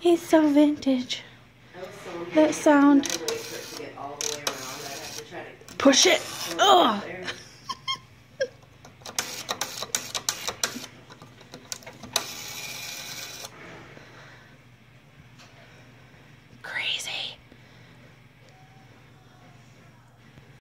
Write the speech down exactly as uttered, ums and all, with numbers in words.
He's so vintage. That sound. Push it. Ugh.